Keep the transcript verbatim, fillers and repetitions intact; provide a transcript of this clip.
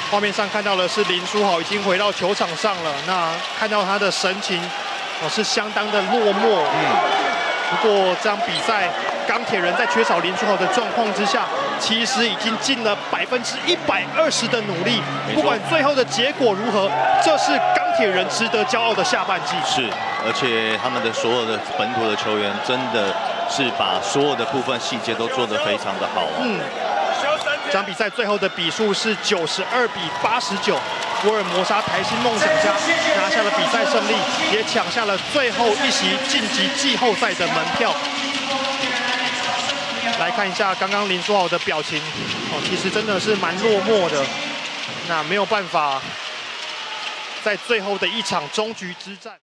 画面上看到的是林书豪已经回到球场上了，那看到他的神情哦是相当的落寞。嗯，不过这场比赛，钢铁人在缺少林书豪的状况之下，其实已经尽了百分之一百二十的努力。不管最后的结果如何，这是钢铁人值得骄傲的下半季。 是，而且他们的所有的本土的球员，真的是把所有的部分细节都做得非常的好哦。 嗯。 这场比赛最后的比数是九十二比八十九，福尔摩沙台新梦想家拿下了比赛胜利，也抢下了最后一席晋级季后赛的门票。来看一下刚刚林书豪的表情，哦，其实真的是蛮落寞的。那没有办法，在最后的一场终局之战。